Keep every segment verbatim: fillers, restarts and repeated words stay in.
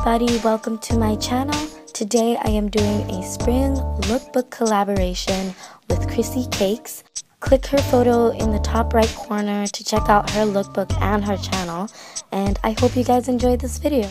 everybody, welcome to my channel. Today I am doing a spring lookbook collaboration with Chrissy Cakes. Click her photo in the top right corner to check out her lookbook and her channel, and I hope you guys enjoyed this video.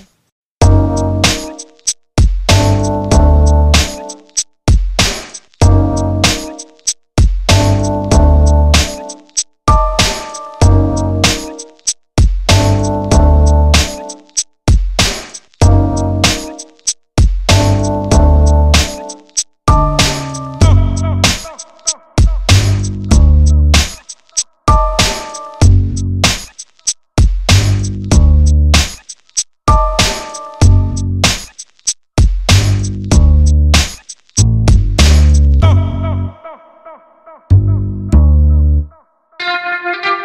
Thank you.